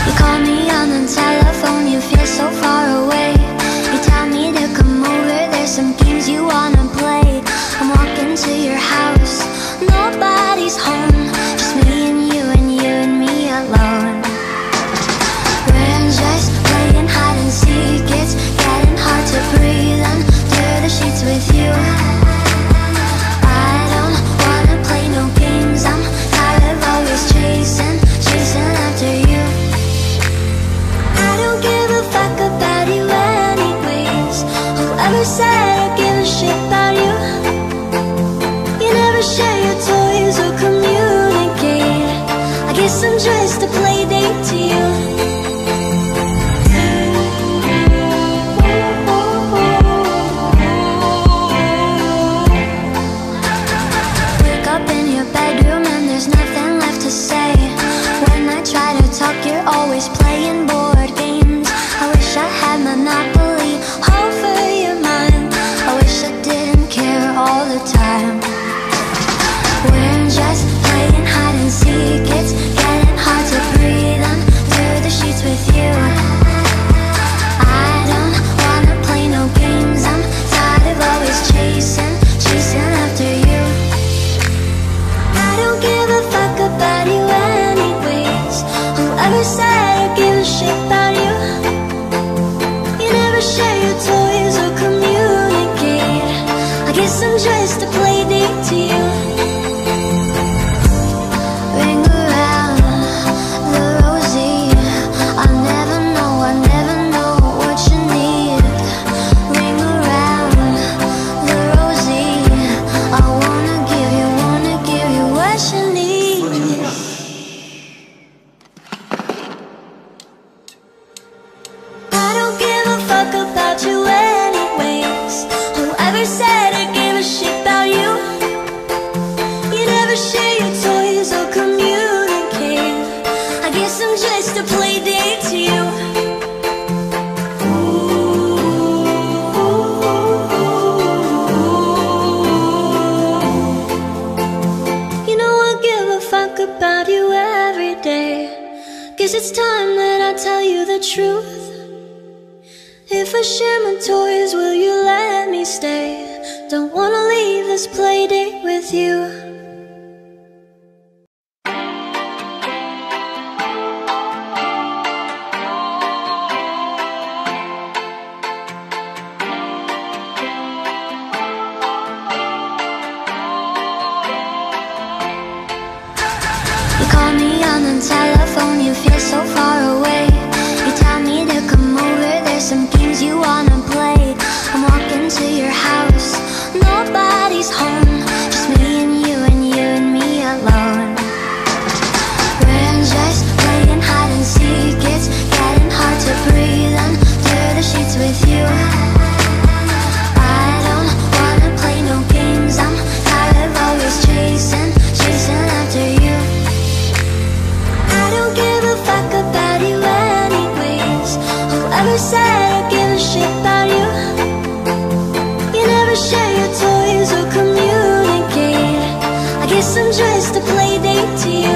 You call me on the telephone, you feel so far away. You tell me to come over, there's some games you wanna play. I'm walking to your house, nobody's home, just me and you and me alone. We're just playing hide and seek, it's getting hard to breathe under the sheets with you. I don't wanna play no games, I'm tired of always chasing after you. I don't give a fuck about you anyways. Whoever said I give a shit about you? You never share your toys or communicate. I guess I'm just a play date to you. Wake up in your bedroom and there's nothing left to say. When I try to talk, you're always playing board games. I wish I had Monopoly over your mind. I wish I didn't care all the time. We're just playing hide and seek, it's getting hard to breathe under the sheets with you. I don't wanna play no games, I'm tired of always chasing after you. I don't give a fuck about you anyways. Whoever said I give a shit about you? You never share your toys or communicate. I guess I'm just a play date to you. Ring around the rosy, I never know what you need. Ring around the rosy, I wanna give you what you need. I don't give a fuck about you anyways. Whoever said I give a shit about you? You never share your toys or communicate. I guess I'm just a play date to you. You know I give a fuck about you every day. Guess it's time that I tell you the truth. If I share my toys, will you let me stay? Don't wanna leave this play date with you. You call me on the telephone, you feel so far away. You tell me to come over, there's some games you wanna play. I'm walking to your house, nobody's home, just me and me alone. We're just playing hide and seek, it's getting hard to breathe under the sheets with you. I don't wanna play no games, I'm tired of always chasing after you. I don't give a fuck about you anyways. Whoever said I give a shit about you? You never share your toys or communicate. I guess I'm just a play date to you.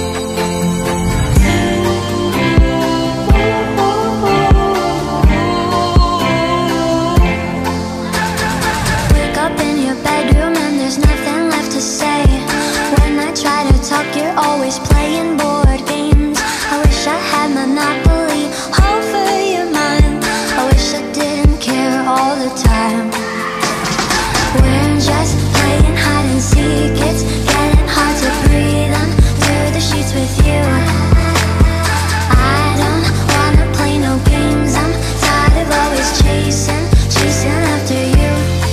Wake up in your bedroom and there's nothing left to say. When I try to talk, you're always playing board games. I wish I had Monopoly over your mind. I wish I didn't care all the time. We're just playing hide and seek, it's getting hard to breathe under the sheets with you. I don't wanna play no games, I'm tired of always chasing after you.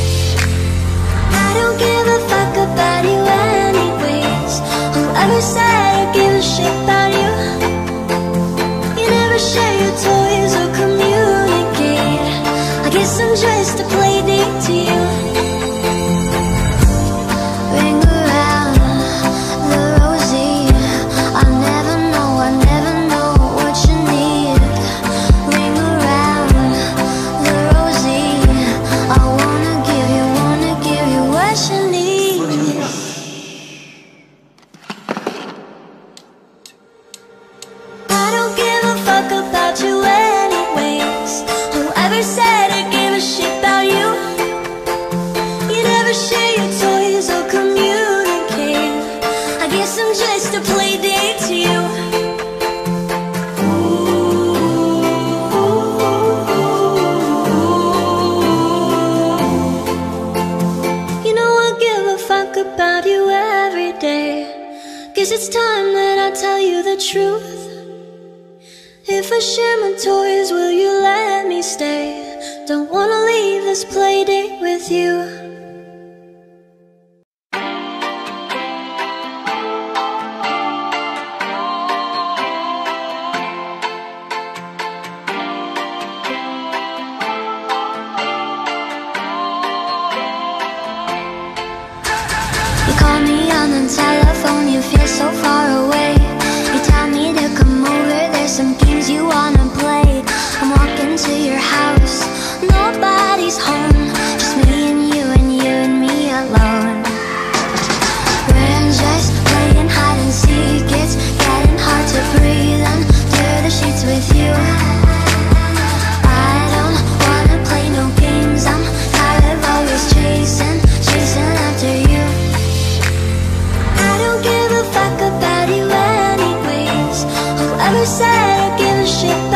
I don't give a fuck about you anyways. Whoever said I give a shit about you? You never share your toys or communicate. I guess I'm just a play date to you. Ring around the rosy, I never know what you need. Ring around the rosy, I wanna give you what you need. I don't give a If I share my toys, will you let me stay? Don't wanna leave this play date with you. You call me on the telephone, you feel so far away. You tell me to come over, there's some games you wanna play. I'm walking to your house, nobody's home, just me and you and me alone. We're just playing hide and seek, it's getting hard to breathe under the sheets with you. I don't wanna play no games, I'm tired of always chasing after you. I don't give a fuck about you anyways. Whoever said I give a shit